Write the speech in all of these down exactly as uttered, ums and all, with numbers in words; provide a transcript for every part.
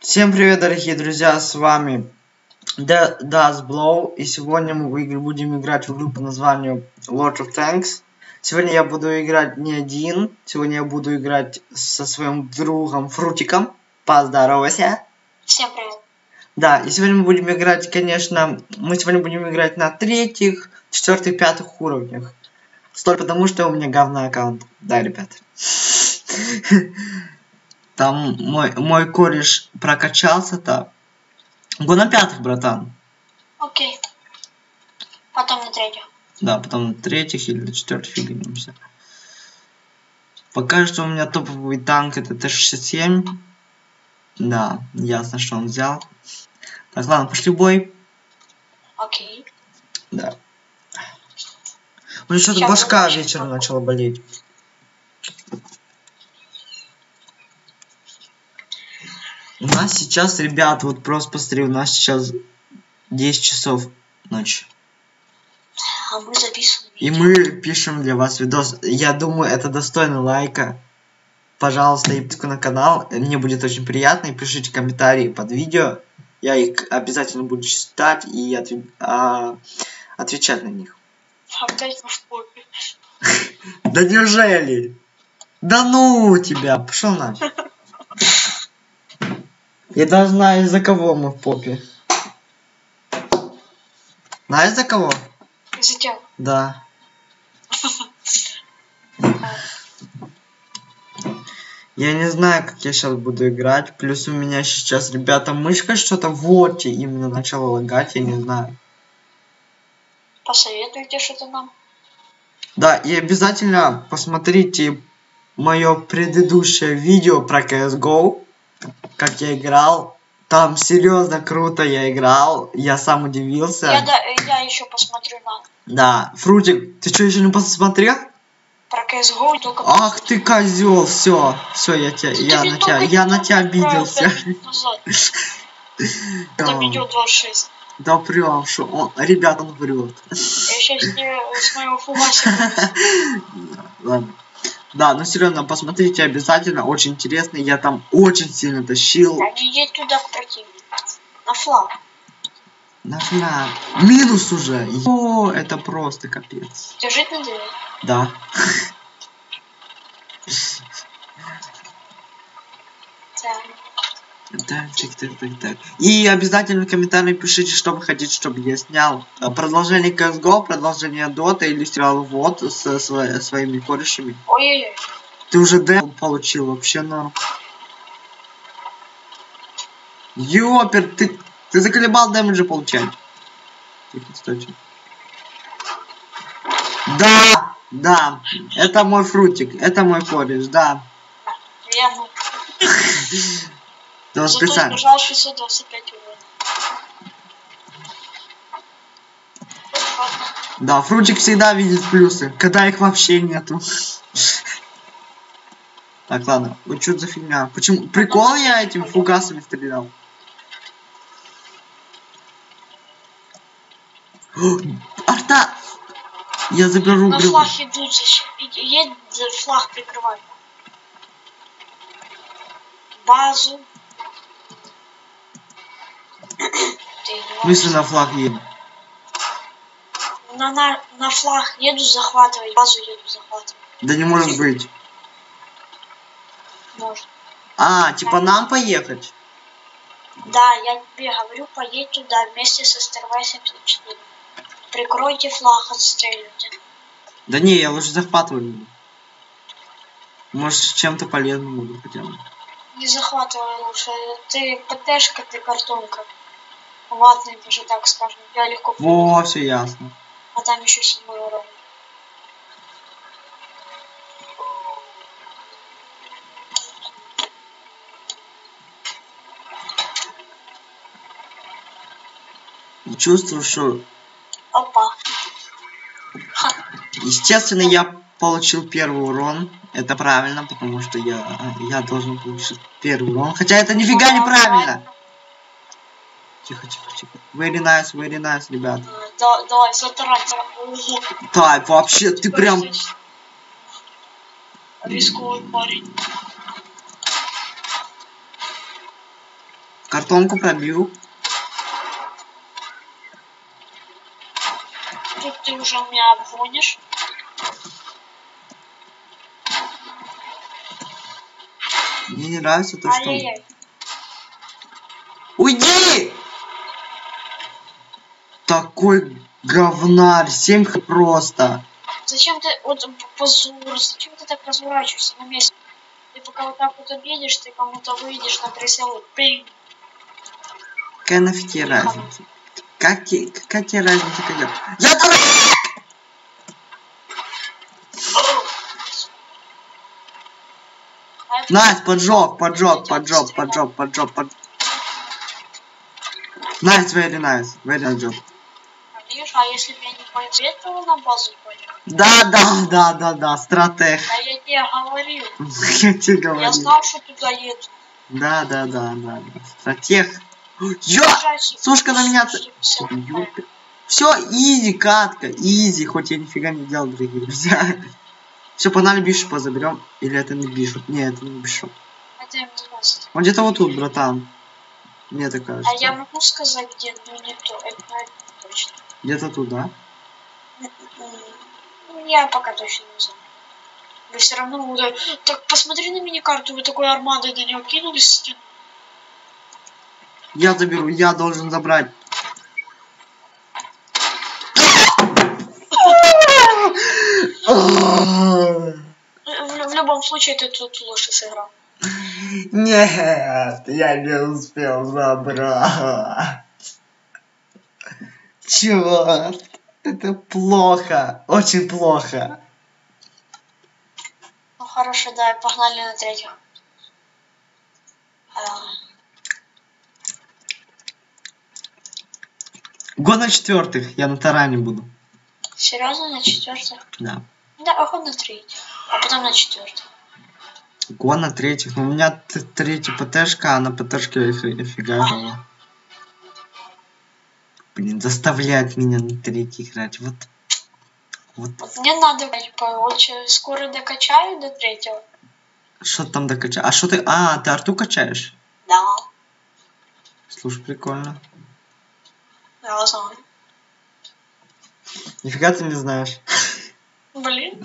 Всем привет, дорогие друзья, с вами DasBlow, и сегодня мы будем играть в игру по названию Lord of Tanks. Сегодня я буду играть не один, сегодня я буду играть со своим другом Фрутиком. Поздоровайся. Всем привет. Да, и сегодня мы будем играть, конечно, мы сегодня будем играть на третьих, четвертых, пятых уровнях. Столько потому, что у меня говный аккаунт. Да, ребят. Там мой, мой кореш прокачался-то. Го на пятых, братан. Окей. Потом на третьих. Да, потом на третьих или на четвертых фигнемся. Пока что у меня топовый танк это Т шестьдесят семь. Да, ясно, что он взял. Так, ладно, пошли в бой. Окей. Да. У меня что-то башка вечером начала болеть. У нас сейчас, ребят, вот просто посмотри, у нас сейчас десять часов ночи. А мы записываем. И мы пишем для вас видос. Я думаю, это достойно лайка. Пожалуйста, и подписку на канал. Мне будет очень приятно. И пишите комментарии под видео. Я их обязательно буду читать и отв... а... отвечать на них. Опять в попе. Да неужели? Да ну тебя, пошел нафиг. Я даже знаю, из-за кого мы в попе. Знаешь, из-за кого? Из-за тебя. Да. Я не знаю, как я сейчас буду играть. Плюс у меня сейчас, ребята, мышка что-то в воте именно начала лагать, я не знаю. Посоветуйте что-то нам. Да, и обязательно посмотрите мое предыдущее видео про си эс го. Как я играл. Там серьезно круто я играл. Я сам удивился. Я, да, я еще посмотрю на. Да, Фрутик, ты что, еще не посмотрел? Про си эс го только. Ах ты козел, все, все, я тебя, я на тебя, я на тебя обиделся. Это видео двадцать шесть. Да прям, что он, ребят, он врет. Я сейчас не с моего фугаса. Ладно. Да, ну серьезно, посмотрите обязательно, очень интересно. Я там очень сильно тащил. Да не иди туда к противнику. На флаг. На флаг. Минус уже. О, это просто капец. Держи на дверь. Да. Так, так, так, так, так. И обязательно в комментариях пишите, что вы хотите, чтобы я снял. Продолжение си эс го, продолжение Дота или сериал Вот со сво своими корешами. Ой-ой-ой. Ты уже Д получил, вообще норм. Ёпер, ты, ты заколебал дэмэджа получать. Кстати. Да, да, это мой Фрутик, это мой кореш, да. Я ну. Да, Зато специально. избежал шестьсот двадцать пять уровней. Да, Фрутик всегда видит плюсы, когда их вообще нету. Так, ладно, вот что за фигня? Почему? Прикол я этим фугасами стрелял. Арта! Я заберу. На флаг идут, едет флаг прикрывать. Базу. Мысли на флаг едем. На, на, на флаг еду захватывать, базу еду захватывать. Да не может быть. Может. А, типа нам поехать? Да, я тебе говорю, поедь туда вместе со Старвай семьдесят четыре. Прикройте флаг, отстреливайте. Да не, я лучше захватывать буду. Может, чем-то полезным буду хотя бы. Не захватывай лучше. Ты ПТшка, ты картонка. Ватный, даже так скажем. Я легко. Во, все ясно. А там еще седьмой уровень. Чувствую, что... Опа. Естественно, я получил первый урон. Это правильно, потому что я, я должен получить первый урон. Хотя это нифига не правильно. Тихо, тихо, тихо. Very nice, very nice, ребят. Да, давай, затарать. Так, вообще, ты прям... Рисковый парень. Картонку пробил. Тут ты уже у меня обгонишь. Мне не нравится то, что... Ай-яй-яй. Уйди! Такой говнарь, семь х просто. Зачем ты, вот позор, зачем ты так разворачиваешься на месте? Ты пока вот так вот объедешь, ты кому-то выйдешь на прицел, блин. Какая нафиг тебе разница? Как тебе, какая тебе разница, когда... Я дурак! Настя, поджог, поджог, поджог, поджог, поджог, поджог. Nice, very nice, very nice job. Видишь, а если бы я не поэтому на базу понял? Да, да, да, да, да, стратег. А я тебе говорил. Я тебе говорю. Я знал, что туда еду. Да, да, да, да, да. Стратег. Ё! Сушка на меня... Все, изи, катка, изи, хоть я нифига не делал, дорогие друзья. Все, погнали бишопа заберем. Или это не бишоп? Нет, это не бишоп. Это им не даст. Он где-то вот тут, братан. Мне так кажется. А я могу сказать, где, но не то. Это, это точно. Где-то тут, да? Я пока точно не знаю. Вы все равно уже... Так посмотри на мини-карту, вы такой армадой на нее кинулись в стену. Я заберу, я должен забрать. В, в любом случае ты тут лучше сыграл. Нет, я не успел забрать. Черт, это плохо, очень плохо. Ну хорошо, да, погнали на третьих. А... Го на четвертых, я на таране буду. Серьезно, на четвертых? Да. Да, охот на третьих, а потом на четвертых. Го на третьих, но у меня третья ПТшка, а на ПТшке фига было. Блин, заставляет меня на третий играть. Вот. Вот. Вот мне надо, очень скоро докачаю до третьего. Что там докачать? А что ты... А, ты арту качаешь? Да. Слушай, прикольно. Я знаю. Нифига ты не знаешь. Блин.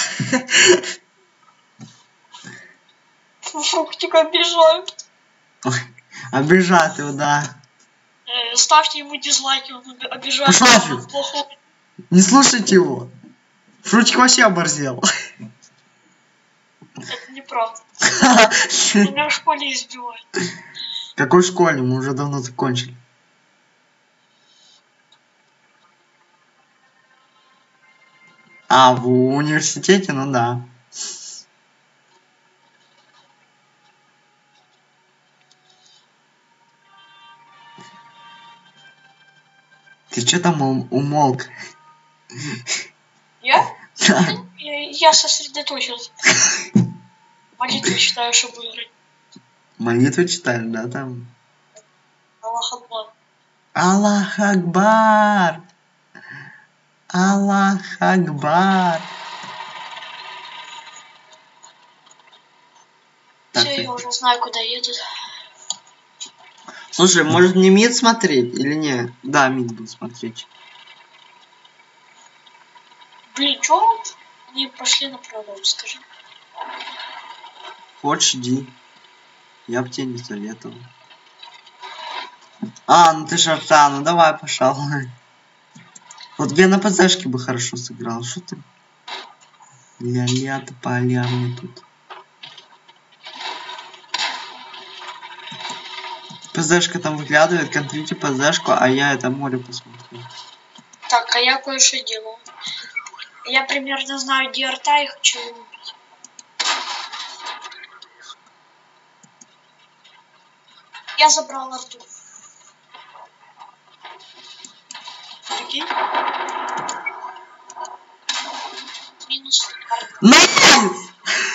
Фруктика обижают. Обижать его, да. Э, ставьте ему дизлайки, он обижает. Пошла нафиг. Не слушайте его. Фрутик вообще оборзел. Это неправда. Меня в школе избивают. Какой школе? Мы уже давно закончили. А, в университете? Ну да. Ты что там ум умолк? Я? Да. Я, я сосредоточился. Молитву читаю, чтобы играть. Молитву читаешь, да, там? Аллах Акбар. Аллах Акбар! Аллах Акбар! Все, я уже знаю, куда едут. Слушай, может не мид смотреть или не? Да, мид буду смотреть. Блин, чё? Они пошли на пролом, скажи. Хочешь, иди. Я бы тебе не советовал. А, ну ты шарта, ну давай, пожалуй. Вот я на ПЗшке бы хорошо сыграл. Что ты? Ля-ля-то полярный тут. ПЗшка там выглядывает, контрите ПЗшку, а я это море посмотрю. Так, а я кое-что делаю. Я примерно знаю, где арта и хочу убить. Я забрал арту. Прикинь? Минус арта. Найс!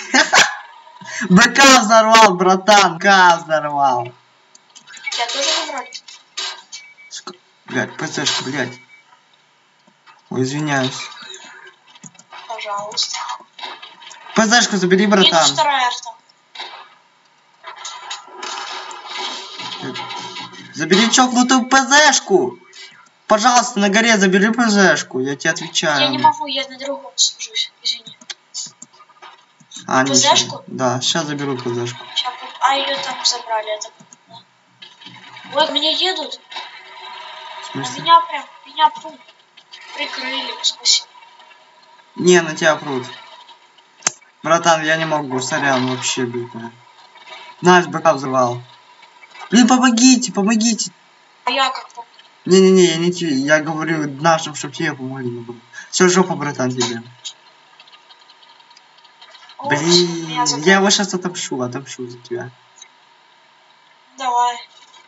БК взорвал, братан, БК взорвал. Я тоже забрал. Блять, ПЦшка, блять. Ой, извиняюсь. Пожалуйста. ПЗшку забери, братан. Минус вторая арта. Забери чокнутую ПЗшку. Пожалуйста, на горе забери ПЗшку, я тебе отвечаю. Я не могу, я на другом сажусь, извини. А, ПЗшку? Да, сейчас заберу ПЗшку. Сейчас, а ее там забрали, это. Да. Вот меня едут. В А смысле? меня прям, меня прям прикрыли, спасибо. Не, на тебя прут. Братан, я не могу, сорян, вообще, блин. Наш БК взорвал. Блин, помогите, помогите. А я как-то. Не-не-не, я не тебе, я говорю нашим, чтобы тебе помогли. Все, жопа, братан, тебе. О, Блин, меня я его сейчас отомщу, отомщу за тебя. Давай.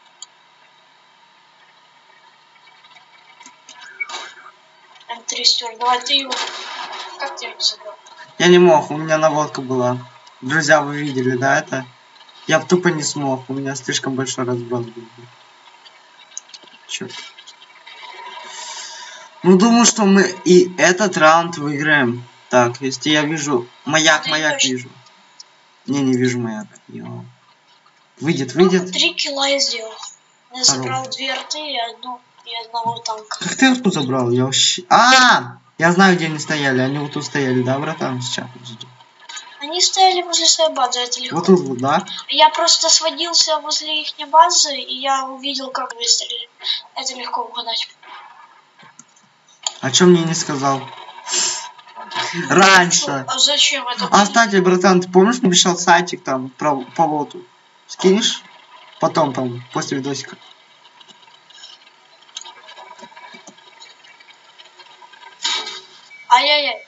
эм три стюр, давай ты его. Как ты его не забрал? Я не мог, у меня наводка была. Друзья, вы видели, да, это? Я тупо не смог, у меня слишком большой разброс был. Черт. Ну, думаю, что мы и этот раунд выиграем. Так, если я вижу... Маяк, Да, маяк точно. вижу. Не, не вижу маяк. Йо. Выйдет, Ну, выйдет. три килла я сделал. Я Хорош. забрал две арты и одну и одного танка. Как ты арту забрал? Я вообще... А! Я знаю, где они стояли. Они вот тут стояли, да, братан? Сейчас, подожди. Они стояли возле своей базы, это легко. Вот тут вот, да? Я просто сводился возле их базы, и я увидел, как выстрелили. Это легко угадать. А чё мне не сказал? Раньше. А зачем это? А, кстати, братан, ты помнишь, написал сайтик там про по лоту? Скинешь? Потом там, после видосика. Ай-яй-яй.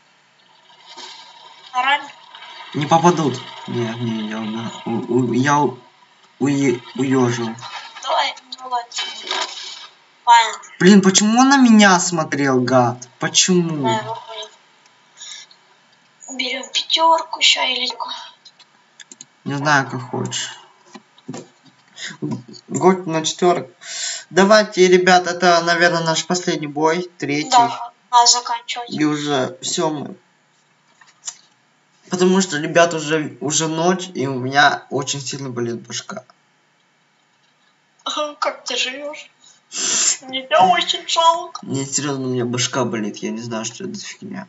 Ран. Не попадут. Не, не, я, у, у, я у, уе- уежил. Давай, ну ладно. Понятно. Блин, почему он на меня смотрел, гад? Почему? Да, я понял. Берем пятерку ща или Не знаю, как хочешь. Год на четверок. Давайте, ребят, это, наверное, наш последний бой, третий. да, надо заканчивать. И уже все мы. Потому что, ребят, уже, уже ночь, и у меня очень сильно болит башка. Как ты живешь? Мне очень жалко. Мне серьезно, у меня башка болит, я не знаю, что это за фигня.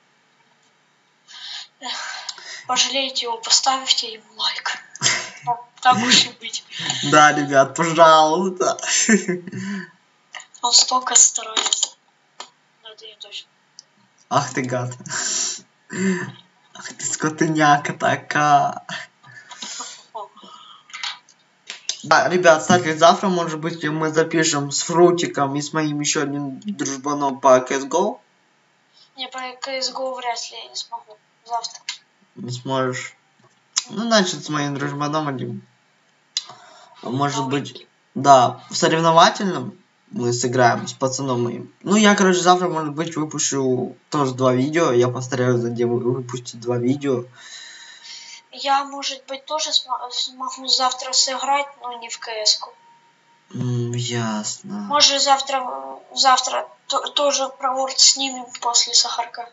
Пожалейте его, поставьте ему лайк. Так уж и быть. Да, ребят, пожалуйста. Он столько старается. Но это не точно. Ах ты гад. Ах ты скотыняка такая. Да, ребят, кстати, завтра, может быть, мы запишем с Фрутиком и с моим еще одним дружбаном по си эс го. Не, по си эс го вряд ли я не смогу. Завтра. Не сможешь. Ну, значит, с моим дружбаном одним. Может быть, да, в соревновательном мы сыграем с пацаном моим. Ну, я, короче, завтра, может быть, выпущу тоже два видео. Я постараюсь выпустить два видео. Я, может быть, тоже см- смогу завтра сыграть, но не в си эс-ку. Mm, ясно. Может, завтра, завтра то, тоже про Ворд снимем после Сахарка.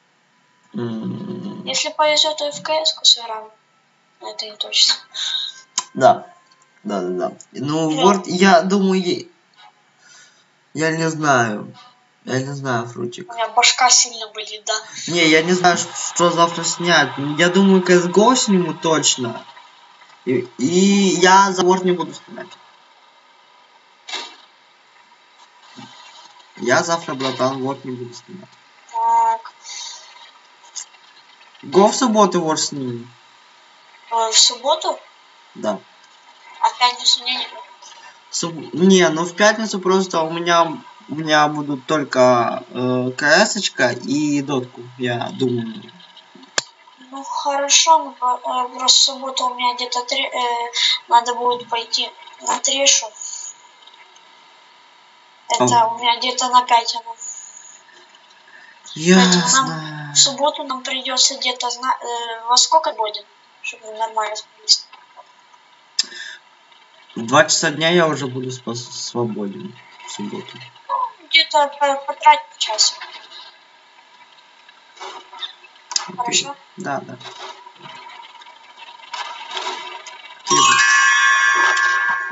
Mm. Если повезет, то и в си эс-ку сыграем. Но это не точно. Да. Да, да, да. Ну, Да. Word, я думаю, я не знаю. Я не знаю, Фрутик. У меня башка сильно болит, да. Не, я не знаю, что завтра снять. Я думаю, си эс го сниму точно. И, и я за Word не буду снимать. Я завтра, братан, Word не буду снимать. Так. Го в субботу Word снимем. Э, в субботу? Да. А в пятницу не, не буду. Суб... Не, ну в пятницу просто у меня у меня будут только э, КС-очка и дотку, я думаю. Ну хорошо, но по- э, просто в субботу у меня где-то три, э, надо будет пойти на трешу. Это А. у меня где-то на пять оно. Ясно. В субботу нам придется где-то зна- э, во сколько будет, чтобы нормально спались. В два часа дня я уже буду спас- свободен в субботу. Где-то по- потратить час. Окей. Хорошо? Да, да.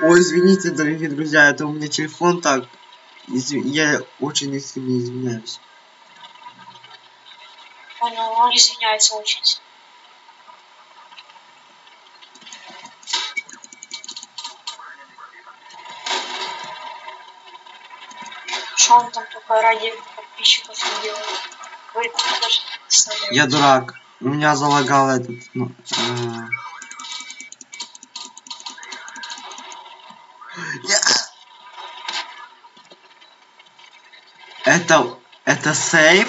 Ой, извините, дорогие друзья, это у меня телефон так. Изв... Я очень искренне извиняюсь. Он, он извиняется очень. Что он там только ради подписчиков не делает? Вы даже не Я дурак. У меня залагал этот. Ну, а... Я... Это... Это сейф?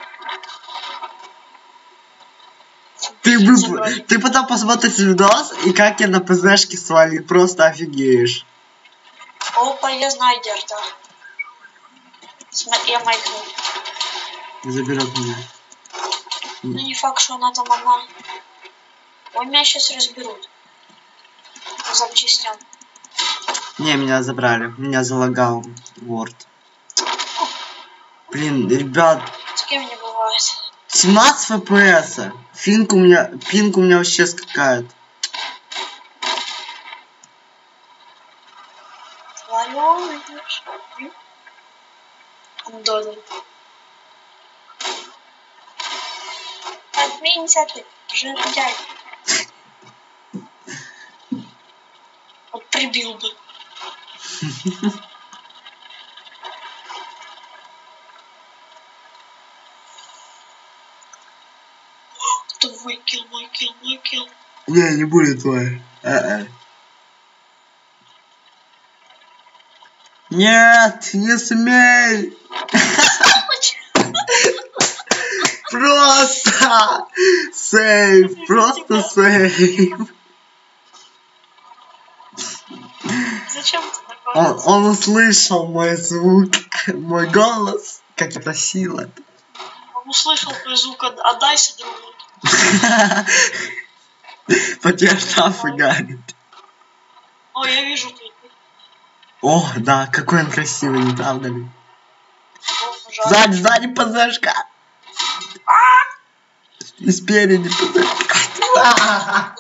Ты, бы... Ты потом посмотришь видос, и как я на ПЗшке свалил, просто офигеешь. Опа, я знаю, Дерта. Смотри, я майкнул. Заберет меня. Ну не факт, что она там одна. Ой, меня сейчас разберут. По запчастям. Не, меня забрали. Меня залагал Word. Блин, ребят. С кем не бывает. семнадцать эф пи эс. Финк у меня. Пинк у меня вообще скакает. Додо. Отменься ты, жердяй. Вот прибил бы. Твой килл, мой килл, мой килл. Не, не будет твой. А-а. Нет, не смей. Просто сейв, просто сейв. Зачем ты такой? Он, он услышал мой звук, мой голос, как я просил это. Он услышал твой звук, отдайся другу. Потерь там фигарит. О, я вижу тут. О, да, какой он красивый, не правда ли? О, сзади, сзади ПЗшка. И спереди ПЗшка.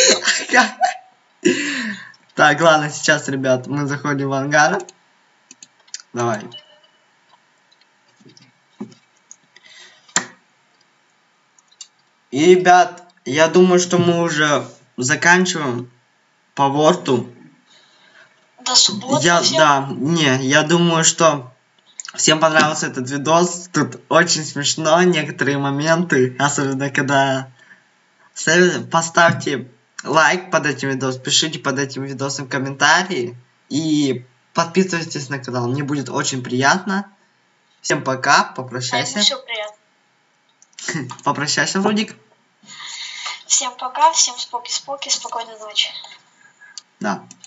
Так, ладно, сейчас, ребят, мы заходим в ангар. Давай. И, ребят, я думаю, что мы уже заканчиваем по ворту. До субботы Я, всем? да, не, я думаю, что всем понравился этот видос. Тут очень смешно некоторые моменты, особенно когда... Поставьте лайк под этим видосом, пишите под этим видосом комментарии и подписывайтесь на канал. Мне будет очень приятно. Всем пока, попрощайся. А все приятно. Попрощайся, Рудик. Всем пока, всем споки-споки, спокойной ночи. Да.